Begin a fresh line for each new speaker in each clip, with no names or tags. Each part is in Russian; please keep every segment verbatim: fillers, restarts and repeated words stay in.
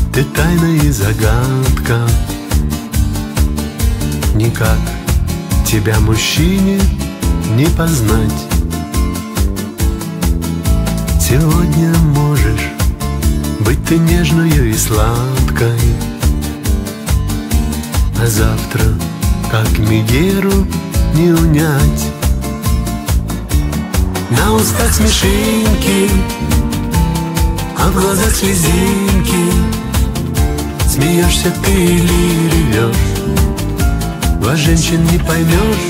Ты тайна и загадка. Никак тебя, мужчине, не познать. Сегодня можешь быть ты нежною и сладкой, а завтра, как Мегеру, не унять. На устах смешинки, а в глазах слезинки. Смеешься ты или ревешь, вас, женщин, не поймешь.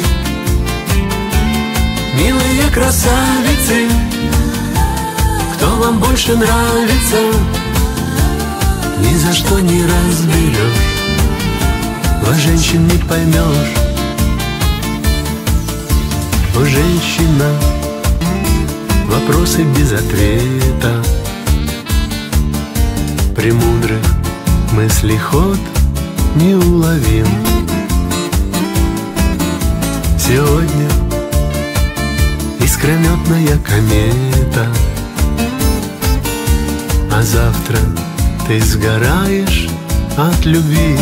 Милые красавицы, кто вам больше нравится, ни за что не разберешь, вас, женщин, не поймешь. О, женщина, вопросы без ответа, премудрых мыслей ход неуловим. Сегодня искрометная комета, а завтра ты сгораешь от любви.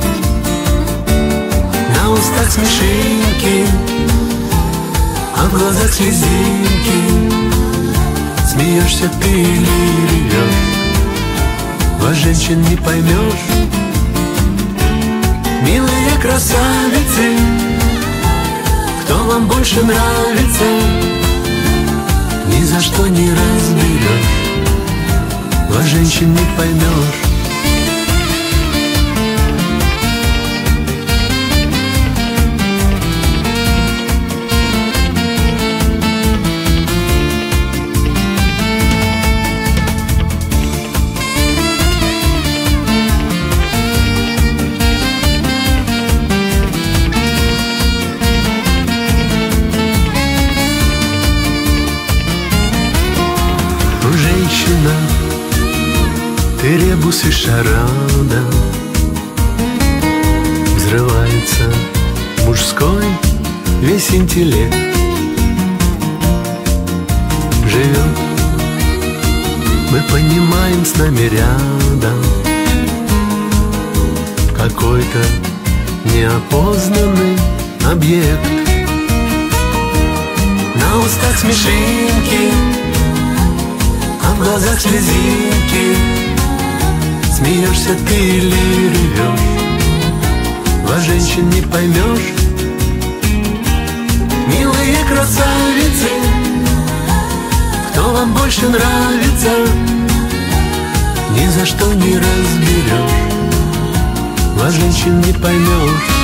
На устах смешинки, а в глазах слезинки. Смеешься ты или ревешь, вас, женщин, не поймешь. Милые красавицы, кто вам больше нравится, ни за что не разберешь, вас, женщин, не поймешь. Женщина, ты ребус и шарада. Взрывается мужской весь интеллект. Живет, мы понимаем, с нами рядом какой-то неопознанный объект. На устах смешинки, а в глазах слезинки. Смеешься ты или ревешь, вас, женщин, не поймешь. Милые красавицы, кто вам больше нравится, ни за что не разберешь, вас, женщин, не поймешь.